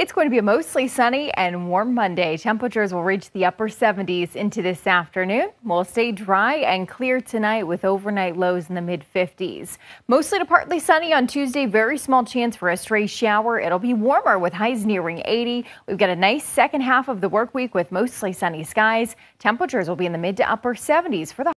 It's going to be a mostly sunny and warm Monday. Temperatures will reach the upper 70s into this afternoon. We'll stay dry and clear tonight with overnight lows in the mid 50s. Mostly to partly sunny on Tuesday. Very small chance for a stray shower. It'll be warmer with highs nearing 80. We've got a nice second half of the work week with mostly sunny skies. Temperatures will be in the mid to upper 70s for the